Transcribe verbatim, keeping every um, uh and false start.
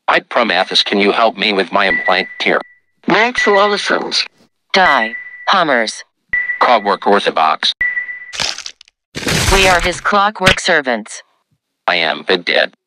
Hi, Prometheus, can you help me with my implant here? Max Lawson's. Die. Hummers. Clockwork Orthodox. We are his clockwork servants. I am but dead.